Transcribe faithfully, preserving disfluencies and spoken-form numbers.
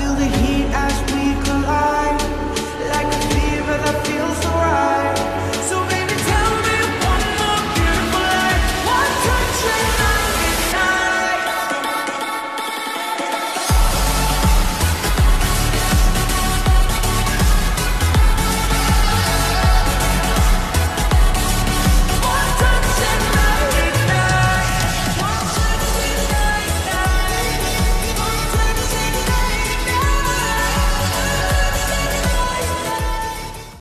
feel the heat as we collide, like a fever that feels